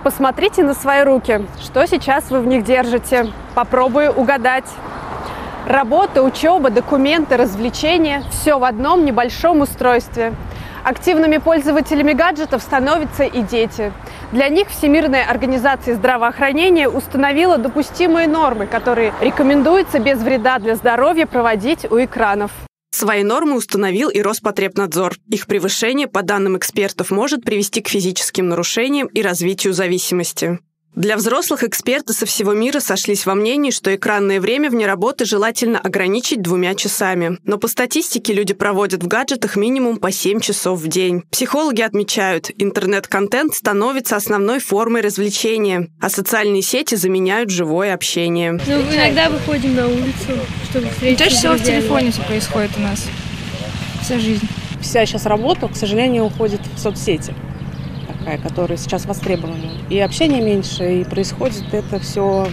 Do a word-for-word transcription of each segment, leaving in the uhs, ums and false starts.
Посмотрите на свои руки. Что сейчас вы в них держите? Попробую угадать. Работа, учеба, документы, развлечения – все в одном небольшом устройстве. Активными пользователями гаджетов становятся и дети. Для них Всемирная организация здравоохранения установила допустимые нормы, которые рекомендуется без вреда для здоровья проводить у экранов. Свои нормы установил и Роспотребнадзор. Их превышение, по данным экспертов, может привести к физическим нарушениям и развитию зависимости. Для взрослых эксперты со всего мира сошлись во мнении, что экранное время вне работы желательно ограничить двумя часами. Но по статистике люди проводят в гаджетах минимум по семь часов в день. Психологи отмечают, интернет-контент становится основной формой развлечения, а социальные сети заменяют живое общение. Ну, иногда выходим на улицу, чтобы встретиться. Чаще всего в телефоне все происходит у нас. Вся жизнь. Вся сейчас работа, к сожалению, уходит в соцсети, которые сейчас востребованы. И общения меньше, и происходит это все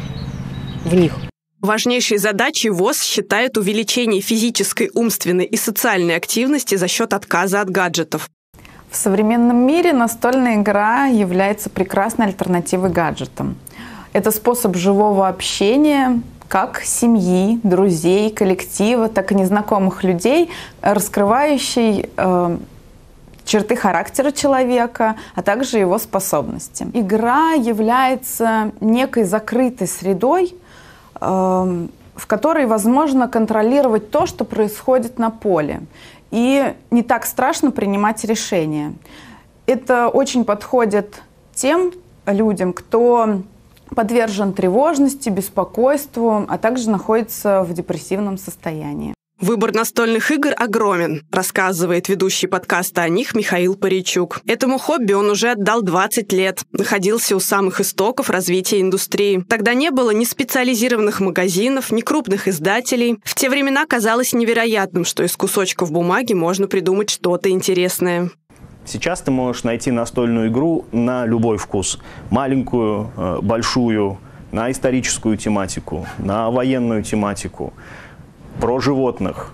в них. Важнейшей задачей ВОЗ считает увеличение физической, умственной и социальной активности за счет отказа от гаджетов. В современном мире настольная игра является прекрасной альтернативой гаджетам. Это способ живого общения как семьи, друзей, коллектива, так и незнакомых людей, раскрывающий э, черты характера человека, а также его способности. Игра является некой закрытой средой, э, в которой возможно контролировать то, что происходит на поле. И не так страшно принимать решения. Это очень подходит тем людям, кто подвержен тревожности, беспокойству, а также находится в депрессивном состоянии. Выбор настольных игр огромен, рассказывает ведущий подкаста о них Михаил Паричук. Этому хобби он уже отдал двадцать лет, находился у самых истоков развития индустрии. Тогда не было ни специализированных магазинов, ни крупных издателей. В те времена казалось невероятным, что из кусочков бумаги можно придумать что-то интересное. Сейчас ты можешь найти настольную игру на любой вкус. Маленькую, большую, на историческую тематику, на военную тематику. Про животных,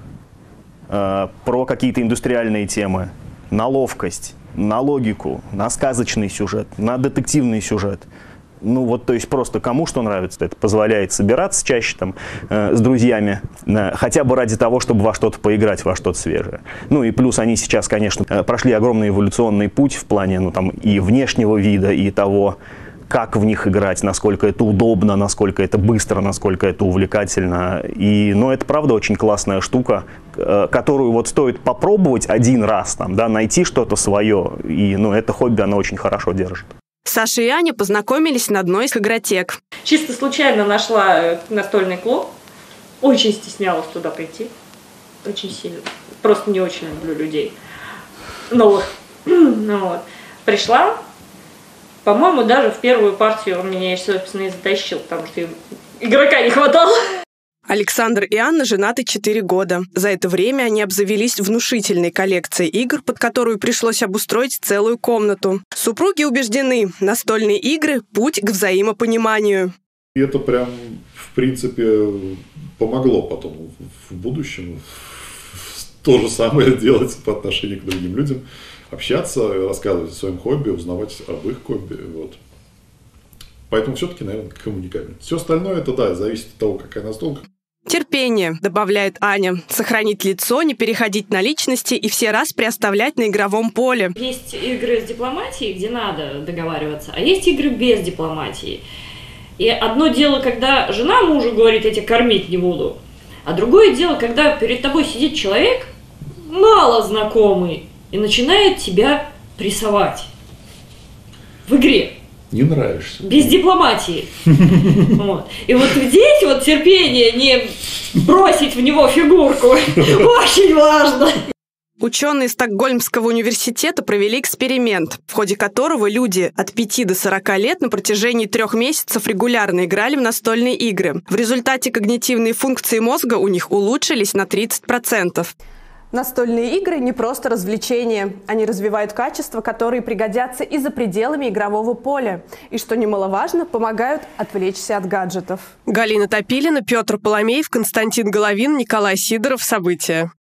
э, про какие-то индустриальные темы, на ловкость, на логику, на сказочный сюжет, на детективный сюжет. Ну вот, то есть просто кому что нравится. Это позволяет собираться чаще там э, с друзьями, э, хотя бы ради того, чтобы во что-то поиграть, во что-то свежее. Ну и плюс они сейчас, конечно, э, прошли огромный эволюционный путь в плане ну, там, и внешнего вида, и того, как в них играть, насколько это удобно, насколько это быстро, насколько это увлекательно. И, ну, это, правда, очень классная штука, которую вот стоит попробовать один раз, там, да, найти что-то свое. И, ну, это хобби, оно очень хорошо держит. Саша и Аня познакомились на одной из игротек. Чисто случайно нашла настольный клуб. Очень стеснялась туда прийти. Очень сильно. Просто не очень люблю людей новых. Ну, вот. Пришла. По-моему, даже в первую партию он меня, собственно, и затащил, потому что игрока не хватало. Александр и Анна женаты четыре года. За это время они обзавелись внушительной коллекцией игр, под которую пришлось обустроить целую комнату. Супруги убеждены, настольные игры – путь к взаимопониманию. И это прям, в принципе, помогло потом в будущем то же самое делать по отношению к другим людям. Общаться, рассказывать о своем хобби, узнавать об их хобби. Вот. Поэтому все-таки, наверное, коммуникабельность. Все остальное, это да, зависит от того, какая настолка. Терпение, добавляет Аня. Сохранить лицо, не переходить на личности и все распри оставлять на игровом поле. Есть игры с дипломатией, где надо договариваться, а есть игры без дипломатии. И одно дело, когда жена мужу говорит, я тебя кормить не буду. А другое дело, когда перед тобой сидит человек, мало знакомый, и начинает тебя прессовать в игре. Не нравишься. Без дипломатии. Вот. И вот здесь вот терпение не бросить в него фигурку очень важно. Ученые Стокгольмского университета провели эксперимент, в ходе которого люди от пяти до сорока лет на протяжении трех месяцев регулярно играли в настольные игры. В результате когнитивные функции мозга у них улучшились на тридцать процентов. Настольные игры не просто развлечение. Они развивают качества, которые пригодятся и за пределами игрового поля. И, что немаловажно, помогают отвлечься от гаджетов. Галина Топилина, Петр Поломеев, Константин Головин, Николай Сидоров. События.